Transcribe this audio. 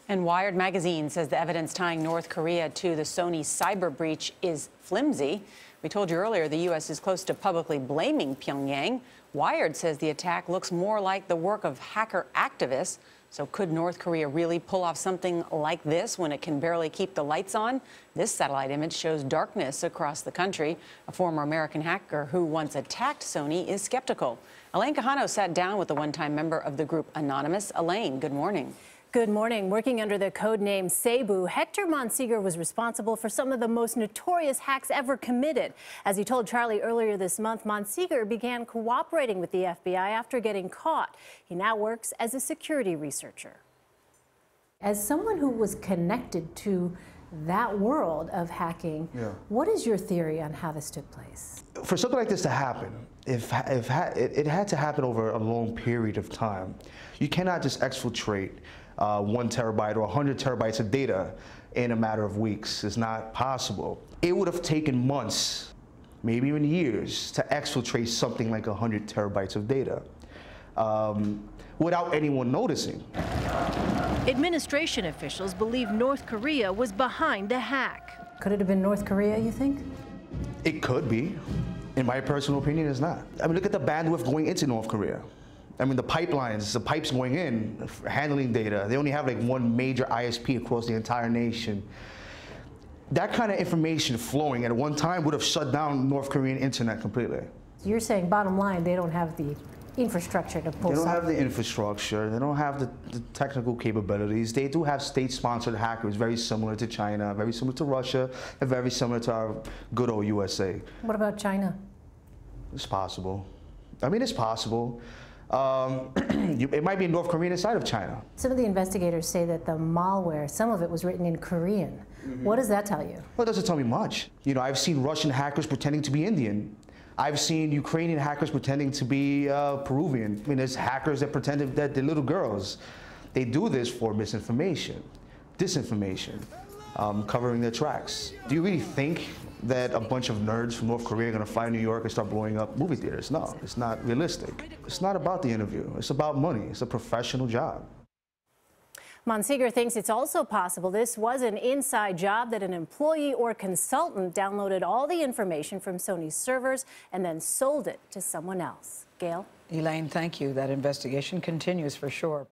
And Wired magazine says the evidence tying North Korea to the Sony cyber breach is flimsy. We told you earlier the U.S. is close to publicly blaming Pyongyang. Wired says the attack looks more like the work of hacker activists. So could North Korea really pull off something like this when it can barely keep the lights on? This satellite image shows darkness across the country. A former American hacker who once attacked Sony is skeptical. Elaine Quijano sat down with the one-time member of the group Anonymous. Elaine, good morning. Good morning. Working under the code name Sabu, Hector Monsegur was responsible for some of the most notorious hacks ever committed. As he told Charlie earlier this month, Monsegur began cooperating with the FBI after getting caught. He now works as a security researcher. As someone who was connected to that world of hacking, what is your theory on how this took place? For something like this to happen, it had to happen over a long period of time. You cannot just exfiltrate 1 terabyte or 100 terabytes of data in a matter of weeks. It's not possible. It would have taken months, maybe even years, to exfiltrate something like 100 terabytes of data without anyone noticing. Administration officials believe North Korea was behind the hack. Could it have been North Korea, you think? It could be. In my personal opinion, it's not. I mean, look at the bandwidth going into North Korea. I mean, the pipelines, the pipes going in, handling data. They only have like one major ISP across the entire nation. That kind of information flowing at one time would have shut down North Korean internet completely. You're saying, bottom line, they don't have the infrastructure to pull. They don't have the infrastructure. They don't have the technical capabilities. They do have state-sponsored hackers, very similar to China, very similar to Russia, and very similar to our good old USA. What about China? It's possible. I mean, it's possible. It might be North Korean inside of China. Some of the investigators say that the malware, some of it was written in Korean. What does that tell you? Well, it doesn't tell me much. You know, I've seen Russian hackers pretending to be Indian. I've seen Ukrainian hackers pretending to be Peruvian. I mean, there's hackers that pretend that they're little girls. They do this for misinformation, disinformation, covering their tracks. Do you really think that a bunch of nerds from North Korea are going to fly in New York and start blowing up movie theaters? No, it's not realistic. It's not about the interview. It's about money. It's a professional job. Monsegur thinks it's also possible this was an inside job, that an employee or consultant downloaded all the information from Sony's servers and then sold it to someone else. Gail? Elaine, thank you. That investigation continues for sure.